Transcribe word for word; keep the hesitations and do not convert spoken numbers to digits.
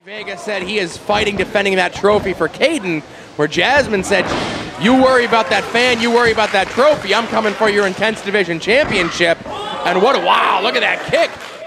Vega said he is fighting defending that trophy for Caden, where Jasmin said, you worry about that fan, you worry about that trophy, I'm coming for your Intense Division Championship. And what a, wow, look at that kick.